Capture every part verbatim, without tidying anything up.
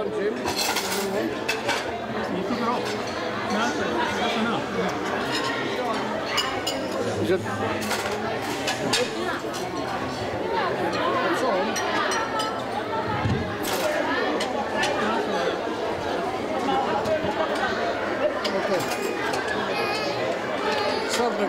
down, Jim. You took it off. No, that's enough. Is it? It's on. Okay. Something.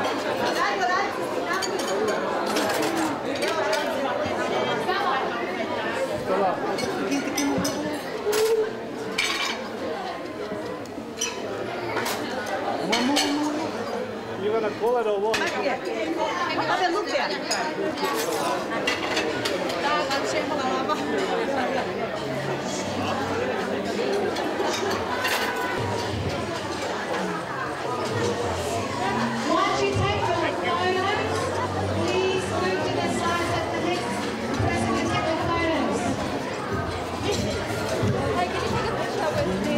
You're going to call it or what? Have a look there. Once you take your photos, please move to the side at the next person to take the photos. Hey, can you take a picture with me?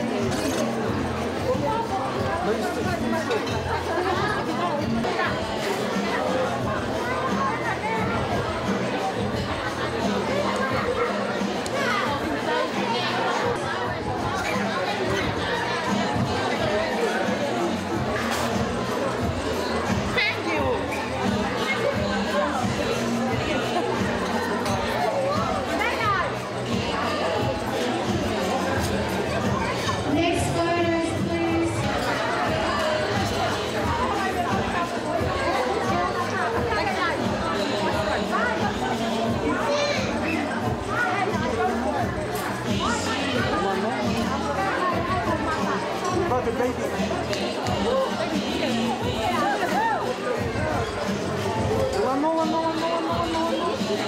Next photos, please. About the baby. One more, one more, one more, one more, one more.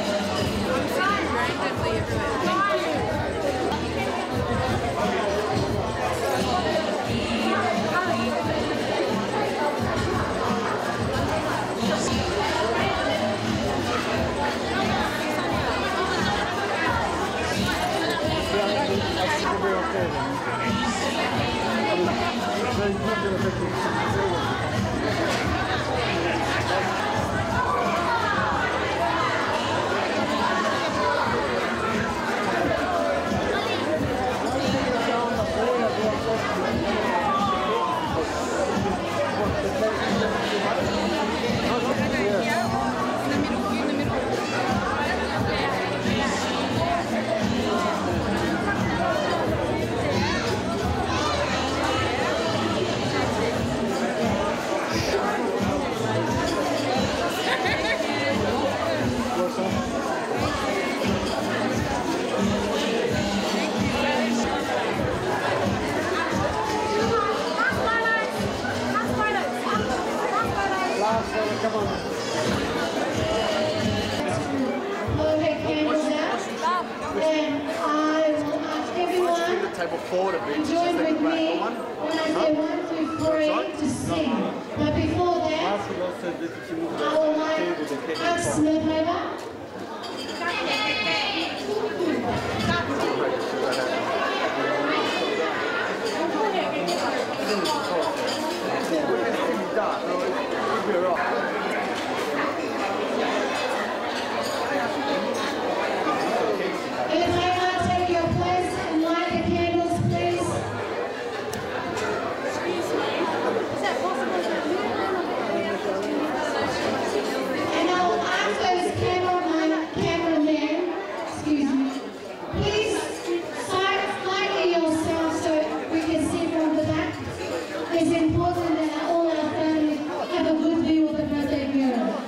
Come on. Perfect candles out. Then I will ask everyone The table forward a bit. to join with me when I say one, two, three to sing. But before that, I will like have Smith over. Entertainer, take your place and light the candles, please. And I'll ask those cameramen, cameramen, excuse me, please side slightly yourself so we can see from the back. It's important that all our family have a good view of the birthday mural.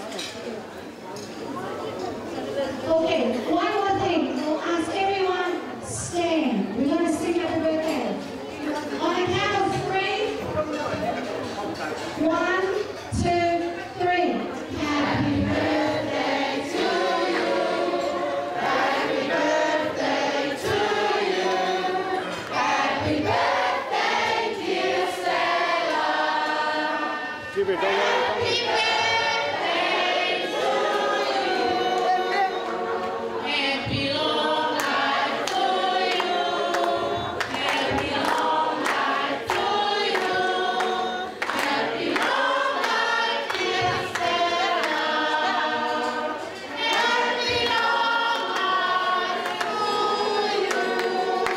Okay, one more thing. I'll ask everyone stand. We're going to sing happy birthday. On a count of three. One, two, three. Happy birthday to you. Happy birthday to you. Happy birthday, dear Stella. Happy birthday. Happy long life to you. Happy long life to you. Happy long life, dear Stella. Happy long life to you.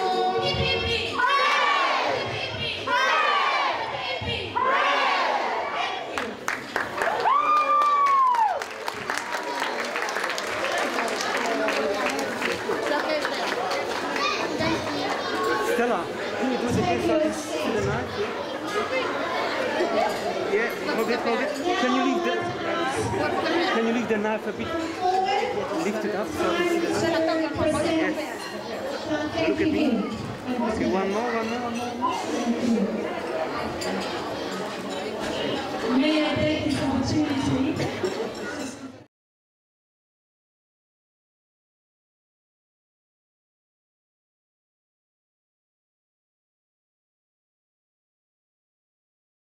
you lift the knife a bit? Forward. Lift it up so I can see the knife. Present. Look at me. Thank you. Okay, one more, one more, one more.